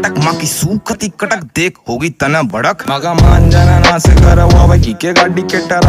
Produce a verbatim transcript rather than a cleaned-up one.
कटक माँ की सूखती कटक देख होगी तना भड़क मगा मान जाना ना से कर की के गाड़ी के टर